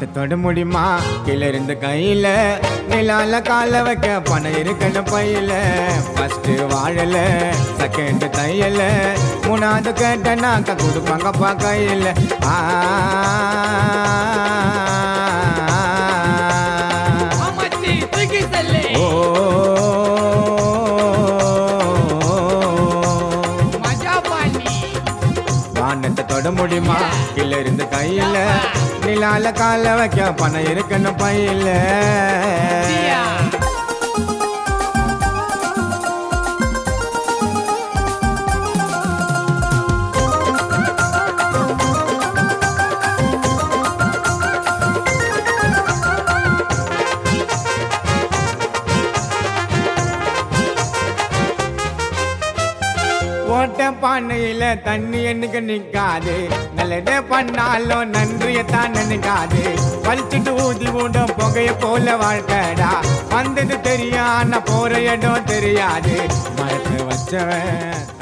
வானத்தை தொட முடியுமா கீழே இருந்து கையில நிலால கால வைக்க பணம் இருக்கணும் பையில ஃபர்ஸ்ட் வாழல செகண்ட் தையல மூணாவது கேட்டனாக்க கொடுப்பாங்கப்பா கையில வானத்தை தொட முடியுமா கீழே இருந்து கையில நிலால கால வைக்க பணம் இருக்கணும் பையில ஓட்ட பானையில தண்ணி எனக்கு நிக்காது நல்லதே பண்ணாலும் நன்றியத்தான் நினைக்காது வலிச்சுட்டு ஊதி ஊடும் புகைய போல வாழ்க்கடா வந்தது தெரியா போற இடம் தெரியாது மரத்தை வச்சவன்